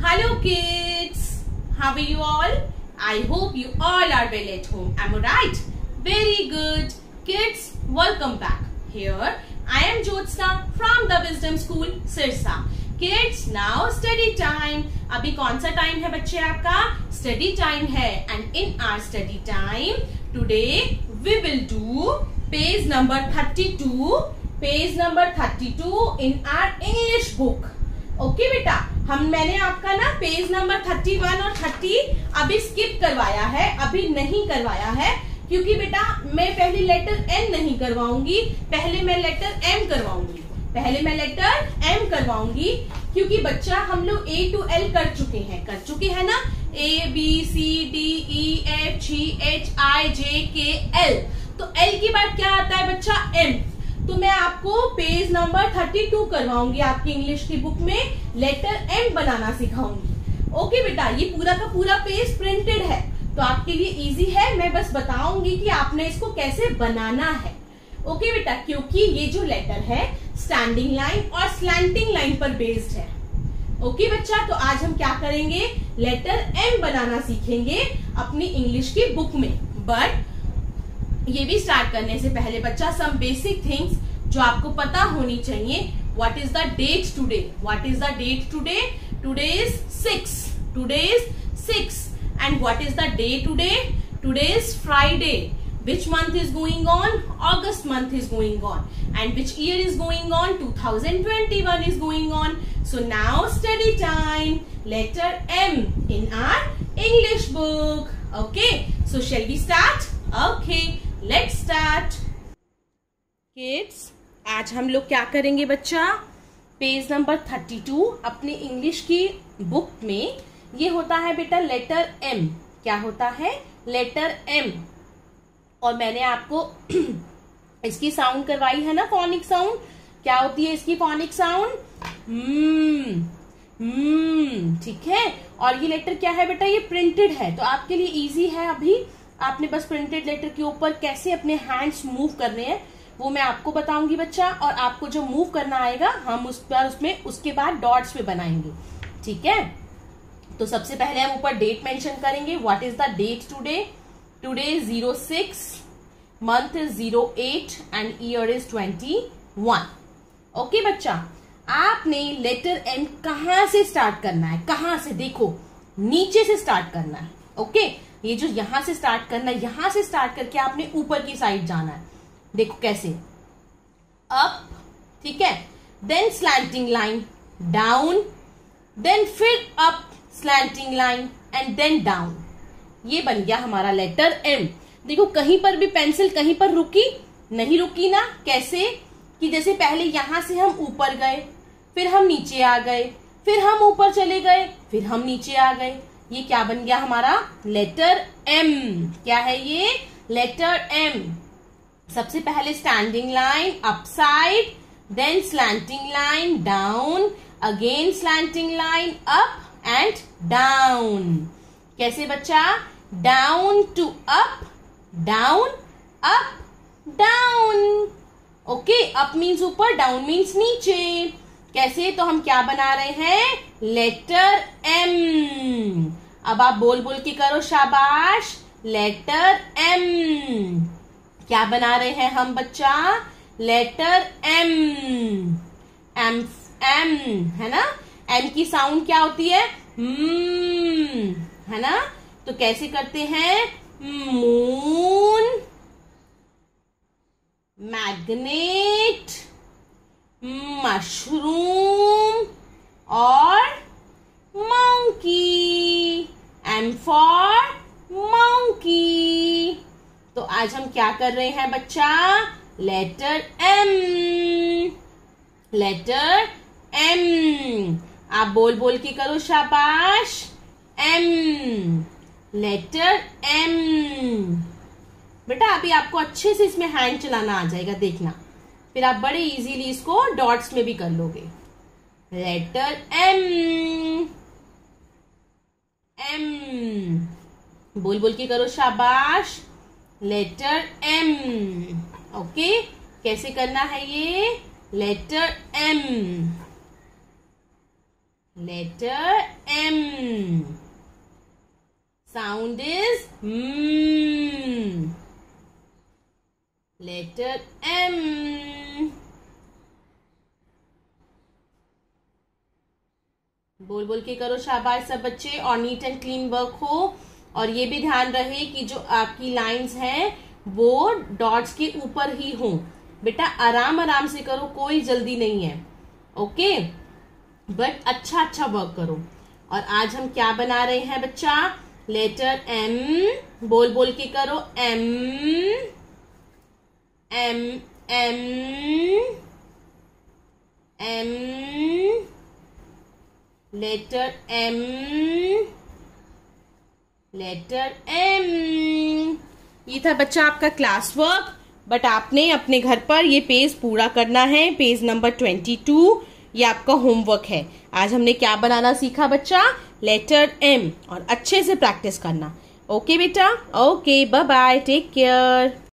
Hello kids, how are you all? I hope you all are well at home. Am I right? Very good. Kids, welcome back. Here I am Jyotsna from the Wisdom School, Sirsa. Kids, now study time. अभी कौन सा time है बच्चे आपका? Study time है. And in our study time, today we will do page number 32. Page number 32 in our English book. Okay बेटा, मैंने आपका ना पेज नंबर 31 और 30 अभी स्किप करवाया है, अभी नहीं करवाया है क्योंकि बेटा मैं पहले लेटर एन नहीं करवाऊंगी, पहले मैं लेटर एम करवाऊंगी क्योंकि बच्चा हम लोग ए टू एल कर चुके हैं ना, A B C D E F G H I J K L. तो एल के बाद क्या आता है बच्चा? एम। तो मैं आपको पेज नंबर 32 करवाऊंगी, आपकी इंग्लिश की बुक में लेटर एम बनाना सिखाऊंगी। ओके बेटा, ये पूरा का पूरा पेज प्रिंटेड है तो आपके लिए इजी है, मैं बस बताऊंगी कि आपने इसको कैसे बनाना है। ओके बेटा, क्योंकि ये जो लेटर है स्टैंडिंग लाइन और स्लैंटिंग लाइन पर बेस्ड है। ओके बच्चा, तो आज हम क्या करेंगे? लेटर एम बनाना सीखेंगे अपनी इंग्लिश की बुक में। बट ये भी स्टार्ट करने से पहले बच्चा सम बेसिक थिंग्स जो आपको पता होनी चाहिए। What is the date today? Today is 6 and what is the day today? Today is Friday. Which month is going on? August month is going on. And which year is going on? 2021 is going on. So now study time. Letter M in our English book. Okay, so shall we start? Okay, let's start. Kids, आज हम लोग क्या करेंगे बच्चा? Page number 32 अपनी English की book में ये होता है बेटा लेटर एम। क्या होता है? Letter M. और मैंने आपको इसकी साउंड करवाई है ना, फोनिक साउंड। क्या होती है इसकी फोनिक साउंड? ठीक है। और ये लेटर क्या है बेटा? ये प्रिंटेड है तो आपके लिए इजी है। अभी आपने बस प्रिंटेड लेटर के ऊपर कैसे अपने हैंड्स मूव करने हैं वो मैं आपको बताऊंगी बच्चा, और आपको जो मूव करना आएगा हम उसमें उसके बाद डॉट्स पे बनाएंगे। ठीक है, तो सबसे पहले हम ऊपर डेट मेंशन करेंगे। What is the date today? Today is 06, month is 08 and year is 21। Okay बच्चा, आपने लेटर एम कहां से स्टार्ट करना है? कहां से? देखो, नीचे से स्टार्ट करना है। ओके, ये जो यहां से स्टार्ट करना है, यहां से स्टार्ट करके आपने ऊपर की साइड जाना है। देखो कैसे, अप, ठीक है, then slanting line down, then फिर up slanting line and then down. ये बन गया हमारा लेटर एम। देखो कहीं पर भी पेंसिल कहीं पर नहीं रुकी ना। कैसे कि जैसे पहले यहां से हम ऊपर गए, फिर हम नीचे आ गए, फिर हम ऊपर चले गए, फिर हम नीचे आ गए। ये क्या बन गया हमारा? Letter M. क्या है ये? Letter M. सबसे पहले standing line up side, then slanting line down, again slanting line up and down. कैसे बच्चा? Down to up, down, up, down. Okay, up means ऊपर, डाउन मीन्स नीचे। कैसे? तो हम क्या बना रहे हैं? Letter M. अब आप बोल बोल के करो, शाबाश। Letter M. क्या बना रहे हैं हम बच्चा? Letter M. एम है ना? एम की साउंड क्या होती है? है ना? तो कैसे करते हैं? मून, मैग्नेट, मशरूम और मंकी। M for monkey. तो आज हम क्या कर रहे हैं बच्चा? Letter M. Letter M. आप बोल बोल के करो, शाबाश। M, letter M. बेटा अभी आपको अच्छे से इसमें हैंड चलाना आ जाएगा, देखना, फिर आप बड़े इजीली इसको डॉट्स में भी कर लोगे। Letter M. एम बोल बोल के करो, शाबाश। Letter M. ओके, कैसे करना है ये? Letter M. letter M. Sound is letter M. बोल बोल के करो शाबाश सब बच्चे, और नीट एंड क्लीन वर्क हो। और ये भी ध्यान रहे कि जो आपकी लाइंस हैं वो डॉट्स के ऊपर ही हो। बेटा आराम आराम से करो, कोई जल्दी नहीं है, ओके, बट अच्छा अच्छा वर्क करो। और आज हम क्या बना रहे हैं बच्चा? Letter M। बोल बोल के करो M M M M, letter M, letter M। ये था बच्चा आपका क्लास वर्क, बट आपने अपने घर पर ये पेज पूरा करना है, पेज नंबर 22। ये आपका होमवर्क है। आज हमने क्या बनाना सीखा बच्चा? लेटर M, और अच्छे से प्रैक्टिस करना। ओके बेटा, okay, bye bye, take care.